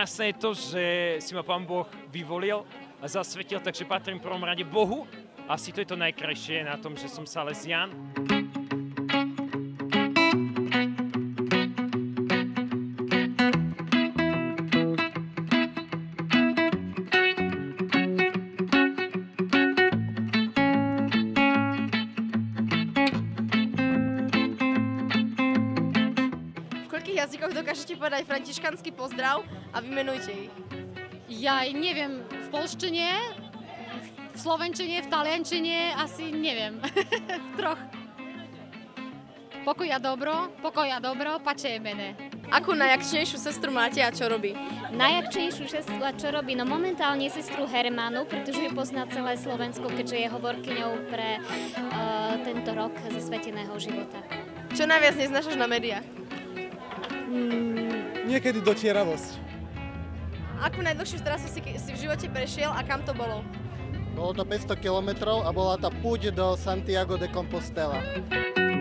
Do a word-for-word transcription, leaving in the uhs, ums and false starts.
krásne je to, že si ma Pán Boh vyvolil a zasvetil, takže patrím v prvom rade Bohu. Asi to je to najkrajšie na tom, že som Salesián. V koľkých jazykoch dokážete povedať františkanský pozdrav a vymenujte ich? Ja neviem, v polštine, v slovenčine, v taliančine, asi neviem, v troch. Pokoj a dobro, pokoj a dobro, pače je mene. Akú najakčnejšiu sestru máte a čo robí? Najjakčnejšiu sestru a čo robí? No momentálne sestru Hermanu, pretože ju pozná celé Slovensko, keďže je hovorkyňou pre uh, tento rok zasveteného života. Čo najviac neznášaš na médiách? Mm, niekedy dotieravosť. Akú najdlhšiu trasu si, si v živote prešiel a kam to bolo? Bolo to päťsto kilometrov a bola to púť do Santiago de Compostela.